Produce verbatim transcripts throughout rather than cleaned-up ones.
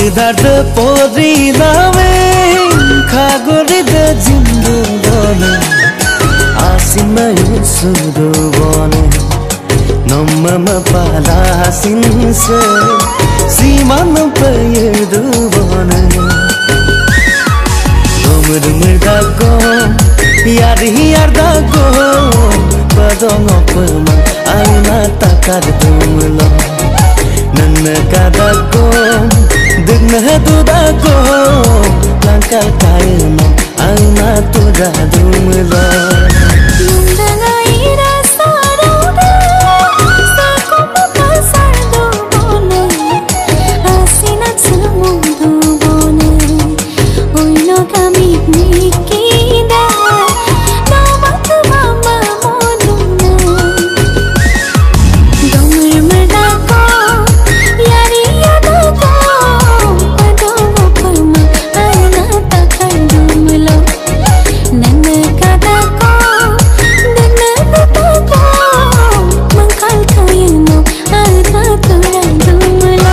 Dard pori lave khagori de jindu bone asimai sudu bone namma pala sinse simanam paydu bone nomur murda ko yar yar da ko padong opman aina takar dumlo nanna kada ko degna tuda ko langkal kaino aina tuda dumlo nundana ira sarauda sako pasar do bone asina samudu bone oino kami nikida no mat mama monuna domur mada ko yari yada ko pado pama aina takar dumlo nanna kada ko dana ta ko mangkal kayano alta tura dumlo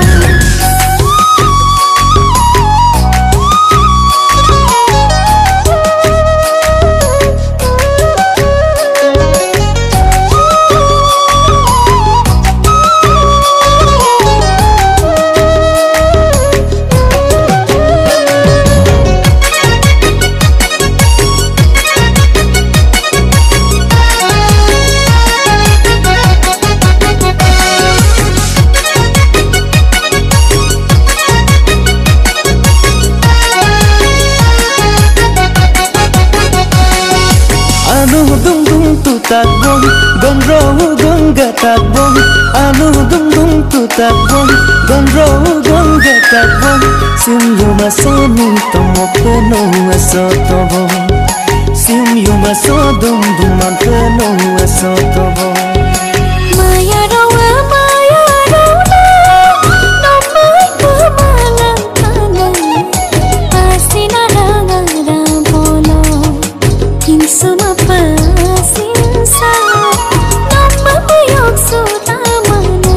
anu dung dung tu tak bong gom ro gom ga tak bong anu dung dung tu tak bong gom ro gom ga tak bong sim yu ma so nin to mo pe no so to bong sim yu ma so dung dung man pe no so to bong maya rawa maya rawa no mai ko malang kana asina ranga ra bolo kinsuma pasinsa namma payok sutamana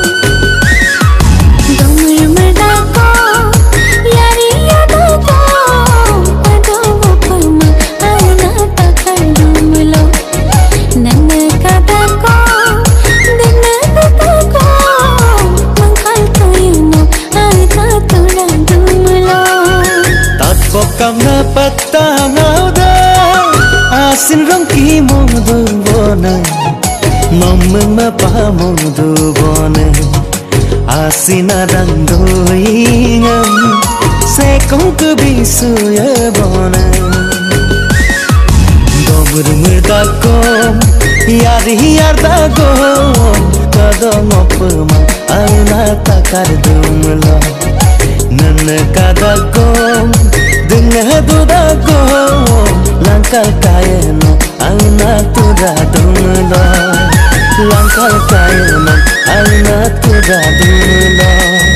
domur mada ko yari yada ko pado pama aina takar dumlo nanna kada ko dana ta ko mangkal kayano alta tura dumlo tat bokam na patta ngauda asin rong ki modu bone mamma pa modu bone asina rang doingam se kong ku bisu ya bone domur murda ko yar yar da ko kadam opma aina takar dumlo nanna kada ko dengha duda ko langkal kayano aina tuda dumlo langkal kayano aina tuda dumlo